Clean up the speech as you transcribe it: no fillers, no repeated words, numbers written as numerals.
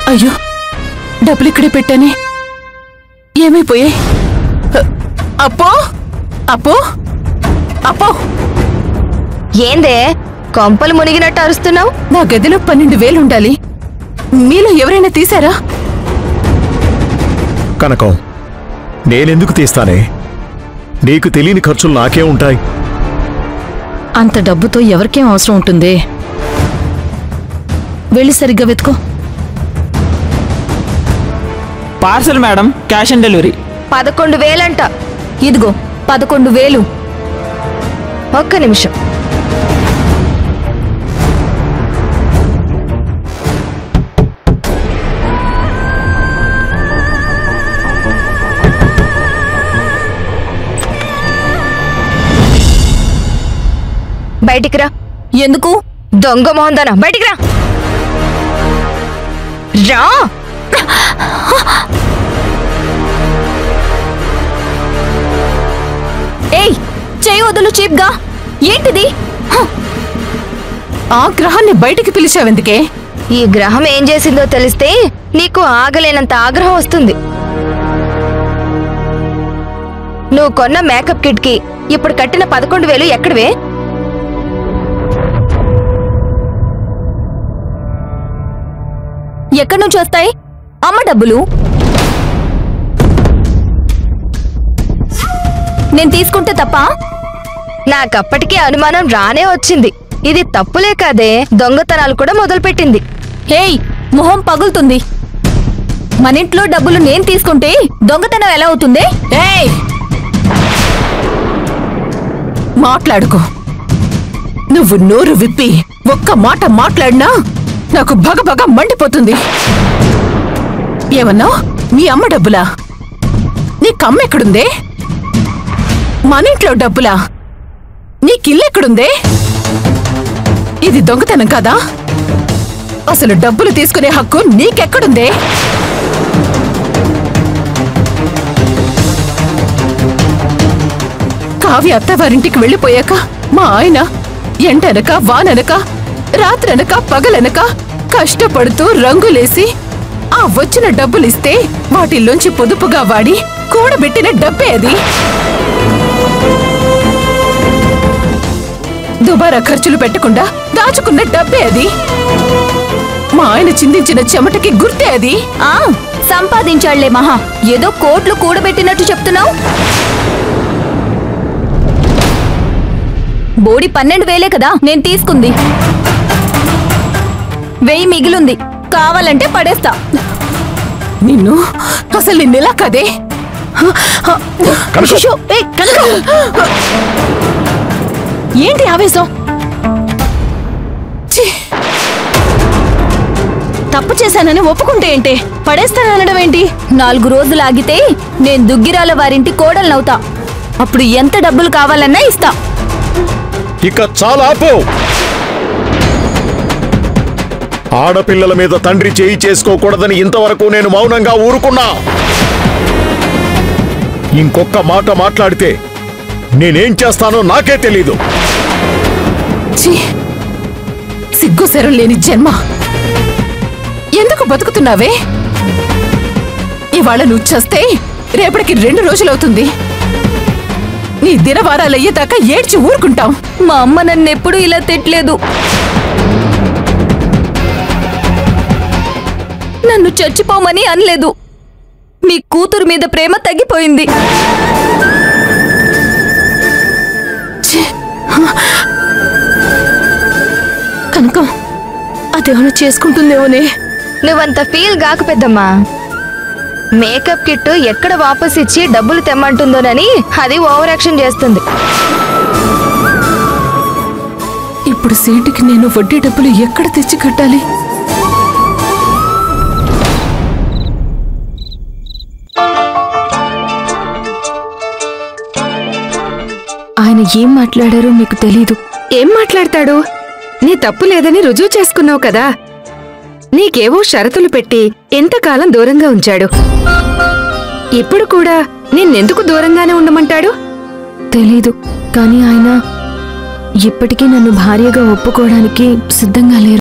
అయ్యో, డబ్బులు ఇక్కడే పెట్టానే, ఏమైపోయాయి? అప్పో అప్పో అప్పో, ఏందే కొంపలు మునిగినట్టు అరుస్తున్నావు? నా గదిలో 12,000 ఉండాలి. మీలో ఎవరైనా తీశారా? కనకం, నేనెందుకు తీస్తానే? నీకు తెలియని ఖర్చులు నాకే ఉంటాయి. అంత డబ్బుతో ఎవరికేం అవసరం ఉంటుంది? వెళ్ళి సరిగ్గా వెతుకో. Parcel madam, cash on delivery. 11,000 అంట. ఇదిగో 11,000. ఒక్క నిమిషం. బయటికి రా. ఎందుకు? దొంగ మోహందానా, బయటికి రా. రా. ఏయ్, చెయ్యి వదులు చీప్గా. ఏంటిది? ఆ గ్రహాన్ని బయటికి పిలిచావెందుకే? ఈ గ్రహం ఏం చేసిందో తెలిస్తే నీకు ఆగలేనంత ఆగ్రహం వస్తుంది. నువ్వు కొన్న మేకప్ కిట్ కి ఇప్పుడు కట్టిన 11,000 ఎక్కడివే? ఎక్కడి నుంచి వస్తాయి? అమ్మ డబ్బులు. నేను తీసుకుంటే తప్ప? నాకప్పటికీ అనుమానం రానే వచ్చింది. ఇది తప్పులే కాదే, దొంగతనాలు కూడా మొదలుపెట్టింది. హేయ్, మొహం పగులుతుంది. మన ఇంట్లో డబ్బులు నేను తీసుకుంటే దొంగతనం ఎలా అవుతుంది? ఏయ్, మాట్లాడుకో. నువ్వు నోరు విప్పి ఒక్క మాట మాట్లాడినా నాకు భగభగ మండిపోతుంది. ఏమన్నావు? మీ అమ్మ డబ్బులా? నీకమ్మ ఎక్కడుందే? మన ఇంట్లో డబ్బులా? నీకిల్లెక్కడుందే? ఇది దొంగతనం కాదా? అసలు డబ్బులు తీసుకునే హక్కు నీకెక్కడుందే? కావ్య అత్తవారింటికి వెళ్ళిపోయాక మా ఆయన ఎండనక వాననక రాత్రనక పగలనక కష్టపడుతూ రంగులేసి ఆ వచ్చిన డబ్బులిస్తే వాటిల్లోంచి పొదుపుగా వాడి కూడబెట్టిన డబ్బే అది. దుబారా ఖర్చులు పెట్టకుండా దాచుకున్న డబ్బే అది. మా ఆయన చిందించిన చెమటకి గుర్తే అది. ఆ, సంపాదించాళ్లే మహా. ఏదో కోట్లు కూడబెట్టినట్టు చెప్తున్నావు. బోడి 12,000 కదా నేను తీసుకుంది. 1000 మిగిలుంది. కావాలంటే పడేస్తా. నిన్ను అసలు నిన్నెలా కదే? ఏంటి ఆవేశం? తప్పు చేశానని ఒప్పుకుంటే ఏంటి? పడేస్తాననడం ఏంటి? 4 రోజులు ఆగితే నేను దుగ్గిరాల వారింటి కోడలనవుతా. అప్పుడు ఎంత డబ్బులు కావాలన్నా ఇస్తా. ఇక చాలా ఆపు. ఆడపిల్లల మీద తండ్రి చేయి చేసుకోకూడదని ఇంతవరకు నేను మౌనంగా ఊరుకున్నా. ఇంకొక్క మాట మాట్లాడితే నేనేం చేస్తానో నాకే తెలీదు. సిగ్గుసెరం లేని జన్మ. ఎందుకు బతుకుతున్నావే? ఇవాళ నువ్వు చస్తే రేపటికి 2 రోజులవుతుంది. నీ దినవారాలయ్యేదాకా ఏడ్చి ఊరుకుంటాం. మా అమ్మ నన్నెప్పుడూ ఇలా తిట్టలేదు. నన్ను చచ్చిపోమని అనలేదు. మీ కూతురు మీద ప్రేమ తగ్గిపోయింది. కనుక అదేమైనా చేసుకుంటుందేమోనే. నువ్వంత ఫీల్ గాకు పెద్దమ్మా. మేకప్ కిట్ ఎక్కడ వాపస్ ఇచ్చి డబ్బులు తెమ్మంటుందోనని అది ఓవర్ యాక్షన్ చేస్తుంది. ఇప్పుడు సేటికి నేను వడ్డీ డబ్బులు ఎక్కడ తెచ్చి కట్టాలి? ఆయన ఏం మాట్లాడారో మీకు తెలీదు. ఏం మాట్లాడతాడు? నీ తప్పు లేదని రుజువు చేసుకున్నావు కదా. నీకేవో షరతులు పెట్టి ఎంతకాలం దూరంగా ఉంచాడు. ఇప్పుడు కూడా నిన్నెందుకు దూరంగానే ఉండమంటాడు? తెలీదు, కానీ ఆయన ఇప్పటికీ నన్ను భార్యగా ఒప్పుకోవడానికి సిద్ధంగా లేరు.